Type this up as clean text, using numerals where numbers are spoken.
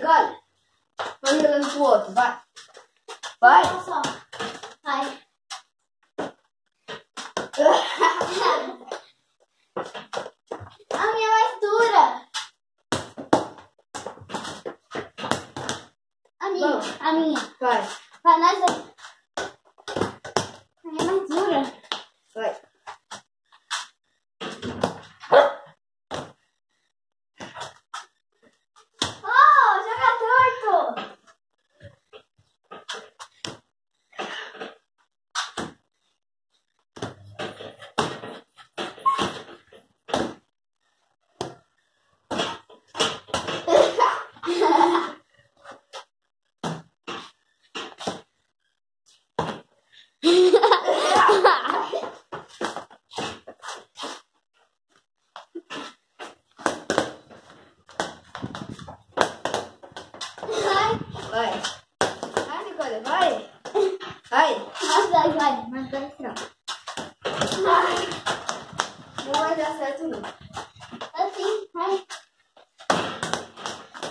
Nicole. Vai jogando pro outro, vai. Vai. Olha só. Vai. A minha é mais dura. A minha. Vamos. A minha. Vai. Vai, nós dois. A minha é mais dura. Vai. Oh, joga torto. Vai. Vai, Nicole, vai. Vai. Nós dois, vai. Nós dois, não. Não vai dar certo, não.